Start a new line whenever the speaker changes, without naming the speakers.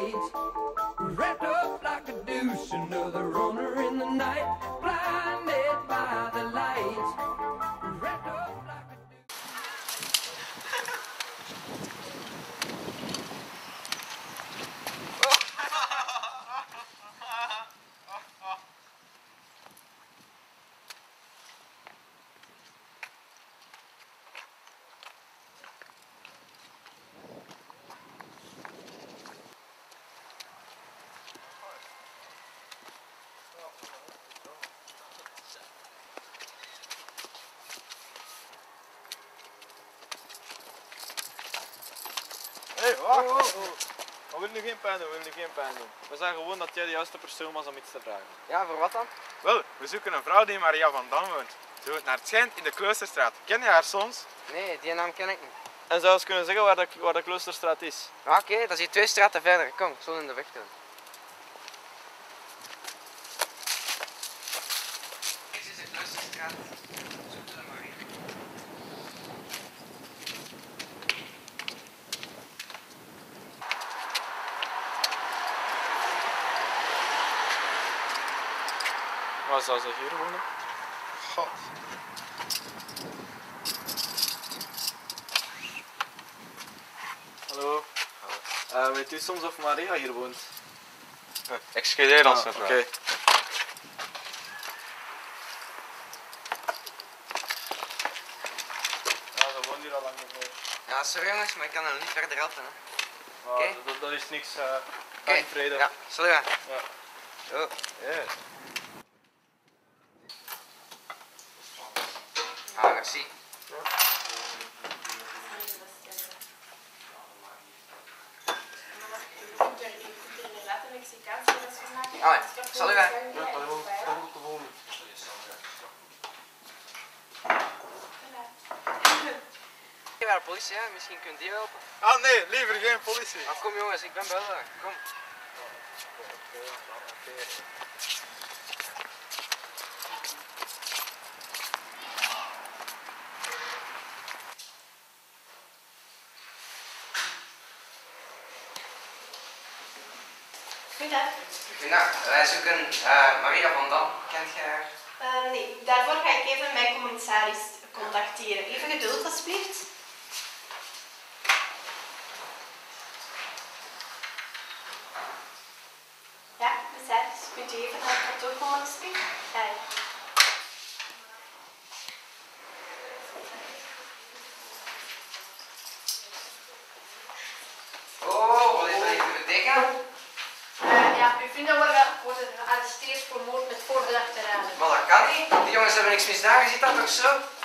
lights. Wrapped up like a deuce, another runner in the night, blinded by the lights. Wrapped up like a deuce.
Hé, wacht! We willen nu geen pijn doen, We zeggen gewoon dat jij de juiste persoon was om iets te vragen.
Ja, voor wat dan?
Wel, we zoeken een vrouw die in Maria van Dam woont. Ze woont naar het schijnt in de Kloosterstraat. Ken je haar soms?
Nee, die naam ken ik niet.
En zou je eens kunnen zeggen waar de Kloosterstraat is?
Ja, oké, dat is hier 2 straten verder. Kom, ik zal in de weg doen. Dit is de Kloosterstraat. Zoek de Maria.
Waar zou ze hier wonen?
God.
Hallo. Weet u soms of Maria hier woont?
Excuseer ons, mevrouw.
Oké. Ja, ze woont hier al lang niet meer.
Ja, sorry jongens, maar ik kan er niet verder helpen. Hè.
Maar
Oké.
dat is niks.
Oké.
In vrede.
Ja, sorry.
Ja.
Oh.
Yeah.
Ah, merci. Ah, salut. Ik ben de politie, hè? Misschien kunt die helpen.
Ah nee, liever geen politie.
Ah, kom jongens, ik ben wel daar. Kom.
Goedendag.
Nou, wij zoeken Maria van Dam. Kent jij haar?
Nee, daarvoor ga ik even mijn commissaris contacteren. Even geduld, alsjeblieft. Ja, commissaris, kunt u even naar het kantoor komen, alsjeblieft? Ja.
Oh, wat is dat hier te betekenen?
Ja, uw vrienden worden gearresteerd voor moord met voorbedachte raden.
Maar dat kan niet. Die jongens hebben niks misdaan, je ziet dat toch zo?